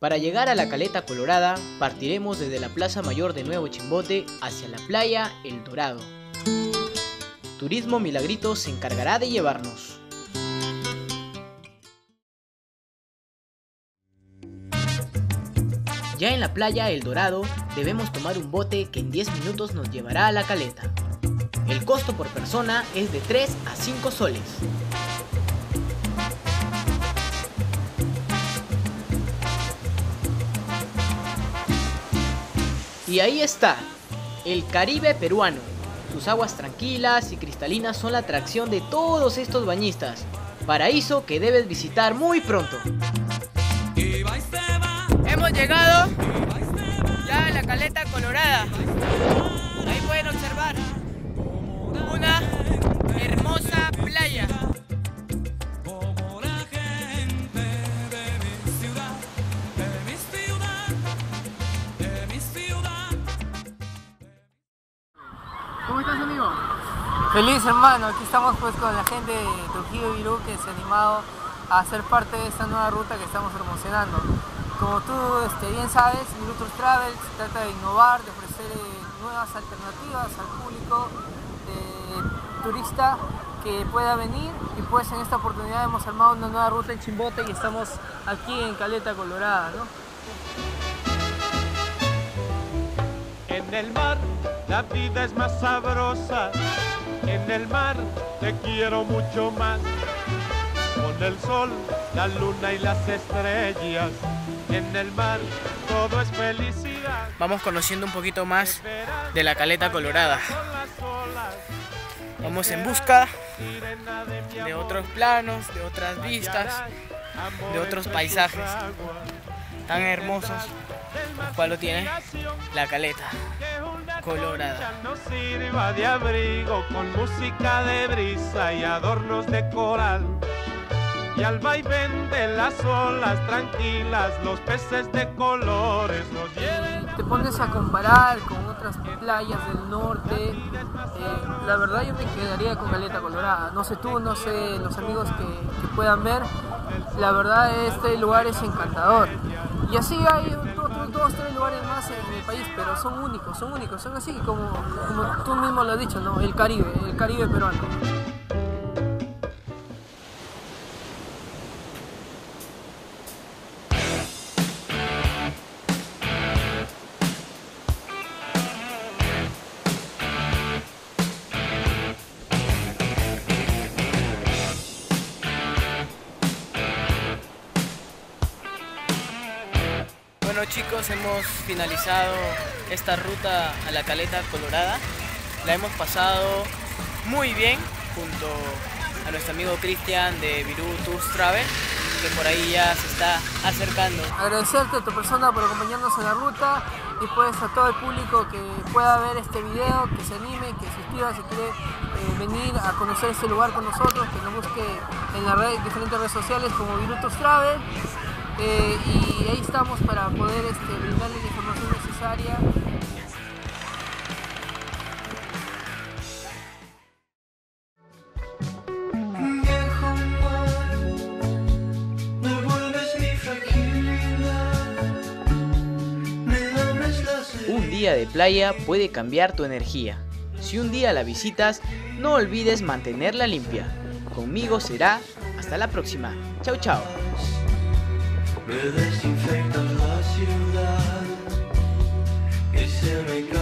Para llegar a la Caleta Colorada, partiremos desde la Plaza Mayor de Nuevo Chimbote hacia la playa El Dorado. Turismo Milagrito se encargará de llevarnos. Ya en la playa El Dorado, debemos tomar un bote que en 10 minutos nos llevará a la caleta. El costo por persona es de 3 a 5 soles. Y ahí está, el Caribe peruano. Sus aguas tranquilas y cristalinas son la atracción de todos estos bañistas. Paraíso que debes visitar muy pronto. Hemos llegado ya a la Caleta Colorada. Ahí pueden observar una hermosa playa. ¿Cómo estás, amigo? Feliz, hermano, aquí estamos pues con la gente de Trujillo y Virú que se ha animado a ser parte de esta nueva ruta que estamos promocionando. Como tú bien sabes, Virú Tours Travel se trata de innovar, de ofrecer nuevas alternativas al público turista que pueda venir, y pues en esta oportunidad hemos armado una nueva ruta en Chimbote y estamos aquí en Caleta Colorada, ¿no? En el mar la vida es más sabrosa, en el mar te quiero mucho más. Con el sol, la luna y las estrellas, en el mar todo es felicidad. Vamos conociendo un poquito más de la Caleta Colorada. Vamos en busca de otros planos, de otras vistas, de otros paisajes tan hermosos, el cual lo tiene la Caleta Colorada. Nos sirva de abrigo con música de brisa y adornos de coral. Y al vaivén de las olas tranquilas, los peces de colores nos lleven. Te pones a comparar con otras playas del norte, la verdad yo me quedaría con Caleta Colorada. No sé tú, no sé los amigos que puedan ver, la verdad este lugar es encantador. Y así hay otros 2 o 3 lugares más en el país, pero son únicos, son así como tú mismo lo has dicho, ¿no? El Caribe peruano. Bueno chicos, hemos finalizado esta ruta a la Caleta Colorada. La hemos pasado muy bien junto a nuestro amigo Cristian de Virú Tours Travel, que por ahí ya se está acercando. Agradecerte a tu persona por acompañarnos en la ruta, y pues a todo el público que pueda ver este video, que se anime, que se inscriba si quiere venir a conocer este lugar con nosotros, que nos busque en las diferentes redes sociales como Virú Tours Travel. Y ahí estamos para poder brindarle la información necesaria. Un día de playa puede cambiar tu energía. Si un día la visitas, no olvides mantenerla limpia. Conmigo será hasta la próxima. Chau chau. Me desinfectas la ciudad y se me cae.